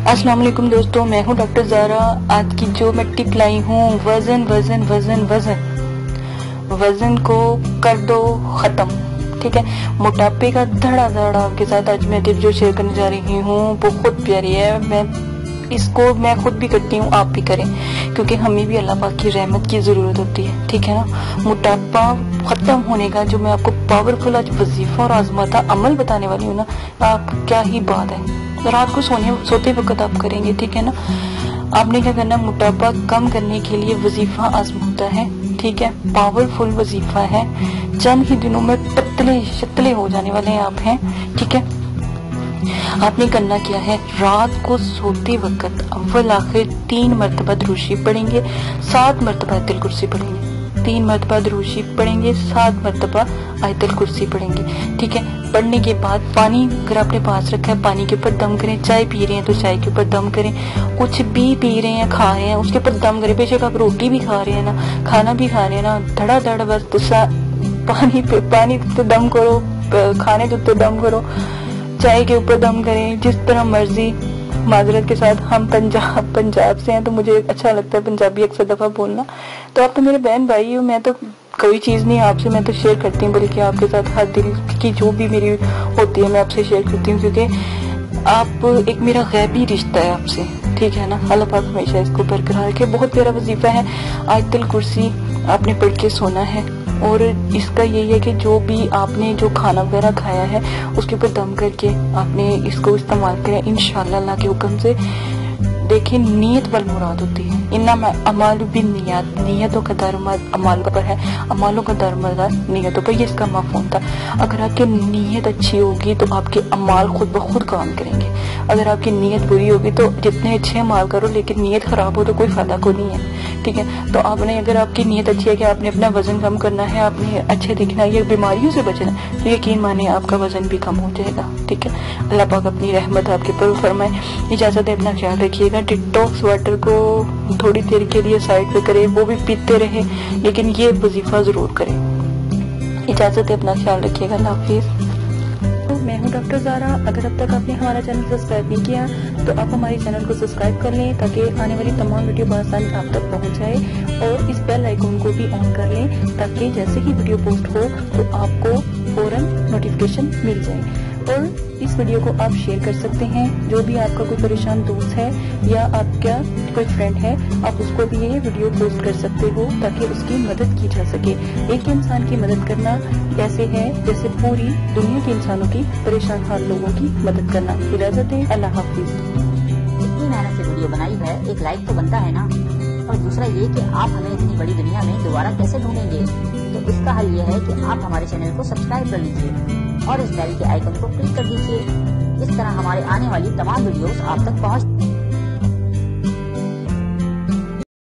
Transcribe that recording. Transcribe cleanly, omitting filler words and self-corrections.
अस्सलाम वालेकुम दोस्तों, मैं हूँ डॉक्टर ज़ारा। आज की जो मैं टिप लाई हूँ, वजन वजन वजन वजन वजन को कर दो खत्म। ठीक है, मोटापे का धड़ा धड़ा आपके साथ आज मैं टिप जो शेयर करने जा रही हूँ बहुत प्यारी है। मैं खुद भी करती हूँ, आप भी करें, क्योंकि हमें भी अल्लाह पाक की रहमत की जरूरत होती है। ठीक है ना, मोटापा खत्म होने का जो मैं आपको पावरफुल आज वजीफा और आजमाता अमल बताने वाली हूँ ना, आप क्या ही बात है। रात को सोते वक्त आप करेंगे। ठीक है ना, आपने क्या करना, मोटापा कम करने के लिए वजीफा आजमाता है। ठीक है, पावरफुल वजीफा है, चंद ही दिनों में पतले शतले हो जाने वाले हैं आप हैं। ठीक है, आपने करना क्या है, रात को सोते वक्त अव्वल आखिर 3 मरतबा दुरूशी पढ़ेंगे, 7 मरतबा आयतुल कुर्सी पढ़ेंगे। 3 मरतबा दुरूशी पढ़ेंगे, 7 मरतबा आयतुल कुर्सी पढ़ेंगे। ठीक है, पढ़ने के बाद पानी अगर आपने पास रखा है, पानी के ऊपर दम करें। चाय पी रहे हैं तो चाय के ऊपर दम करें, कुछ भी पी रहे हैं खा रहे हैं उसके ऊपर दम करें। बेशक आप रोटी भी खा रहे हैं ना, खाना भी खा रहे हैं ना, धड़ा धड़ बस पानी पे दम करो, खाने के ऊपर दम करो, चाय के ऊपर दम करें, जिस तरह मर्जी। माजरत के साथ हम पंजाब से हैं तो मुझे अच्छा लगता है पंजाबी अक्सर दफा बोलना। तो आप तो मेरे बहन भाई हो, मैं तो कोई चीज नहीं आपसे मैं तो शेयर करती हूँ, बल्कि आपके साथ हर दिल की जो भी मेरी होती है मैं आपसे शेयर करती हूँ, क्योंकि आप एक मेरा गैबी रिश्ता है आपसे। ठीक है ना, अल्लाह पाक हमेशा इसको बरकरार रखे। बहुत प्यारा वजीफा है। आयतुल कुर्सी आपने पढ़ के सोना है, और इसका यही है कि जो भी आपने जो खाना वगैरह खाया है उसके ऊपर दम करके आपने इसको इस्तेमाल करें इंशाअल्लाह अल्लाह के हुक्म से। देखिए, नीयत वल मुराद होती है, इन्नमा अमालु बिन नियत, नियतों का दारोमदार अमाल पर है, अमालों का दारोमदार नियतों पर। ये इसका मफहूम था। अगर आपकी नीयत अच्छी होगी तो आपके अमाल खुद ब खुद काम करेंगे। अगर आपकी नीयत बुरी होगी तो जितने अच्छे अमाल करो, लेकिन नीयत खराब हो तो कोई फायदा को नहीं है। ठीक है, तो आपने अगर आपकी नीयत अच्छी है कि आपने अपना वजन कम करना है, आपने अच्छे दिखना है, ये बीमारियों से बचना है, तो यकीन माने आपका वजन भी कम हो जाएगा। ठीक है, अल्लाह पाक अपनी रहमत आपके पर फरमाए। इजाजत है, अपना ख्याल रखिएगा। डिटॉक्स वाटर को थोड़ी देर के लिए साइड पे करें, वो भी पीते रहे, लेकिन ये वजीफा जरूर करें। इजाजत है, अपना ख्याल रखिएगा। अल्लाह हाफिज। मैं हूं डॉक्टर ज़ारा। अगर अब तक आपने हमारा चैनल सब्सक्राइब नहीं किया तो आप हमारे चैनल को सब्सक्राइब कर लें, ताकि आने वाली तमाम वीडियो बआसानी आप तक पहुंच जाए। और इस बेल आइकन को भी ऑन कर लें, ताकि जैसे ही वीडियो पोस्ट हो तो आपको फौरन नोटिफिकेशन मिल जाए। और इस वीडियो को आप शेयर कर सकते हैं। जो भी आपका कोई परेशान दोस्त है या आपका कोई फ्रेंड है, आप उसको भी ये वीडियो पोस्ट कर सकते हो, ताकि उसकी मदद की जा सके। एक इंसान की मदद करना ऐसे है जैसे पूरी दुनिया के इंसानों की परेशान हाल लोगों की मदद करना। इजाजत है, अल्लाह हाफिज। इतनी मेहनत से वीडियो बनाई है, एक लाइक तो बनता है ना। और दूसरा ये कि आप हमें इतनी बड़ी दुनिया में दोबारा कैसे ढूंढेंगे, तो इसका हल ये है कि आप हमारे चैनल को सब्सक्राइब कर लीजिए और इस बेल के आइकन को क्लिक कर दीजिए। इस तरह हमारे आने वाली तमाम वीडियोस आप तक पहुंच